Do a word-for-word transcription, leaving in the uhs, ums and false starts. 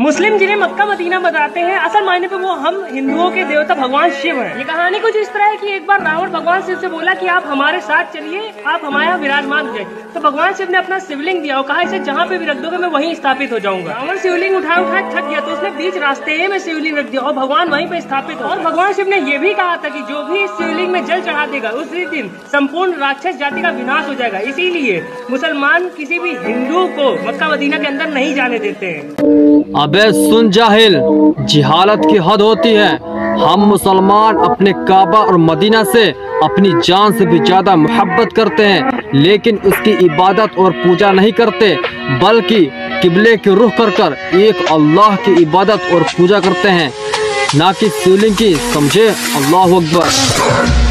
मुस्लिम जिन्हें Mecca Medina बताते हैं, असल मायने पे वो हम हिंदुओं के देवता भगवान शिव हैं। ये कहानी कुछ इस तरह है कि एक बार रावण भगवान शिव से बोला कि आप हमारे साथ चलिए, आप हमारे यहाँ विराजमान हो जाए। तो भगवान शिव ने अपना शिवलिंग दिया और कहा इसे जहाँ पे भी रख दोगे मैं वहीं स्थापित हो जाऊंगा। रावण शिवलिंग उठा उठा थक गया तो उसने बीच रास्ते में शिवलिंग रख दिया और भगवान वहीं पे स्थापित हो। और भगवान शिव ने यह भी कहा था कि जो भी इस शिवलिंग में जल चढ़ा देगा उसी दिन संपूर्ण राक्षस जाति का विनाश हो जाएगा। इसीलिए मुसलमान किसी भी हिंदू को मक्का मदीना के अंदर नहीं जाने देते हैं। अबे सुन जाहिल, जिहालत की हद होती है। हम मुसलमान अपने काबा और मदीना से अपनी जान से भी ज्यादा मोहब्बत करते हैं, लेकिन उसकी इबादत और पूजा नहीं करते, बल्कि किबले के रुख कर कर एक अल्लाह की इबादत और पूजा करते हैं, ना कि शिवलिंग की। समझे? अल्लाह अकबर।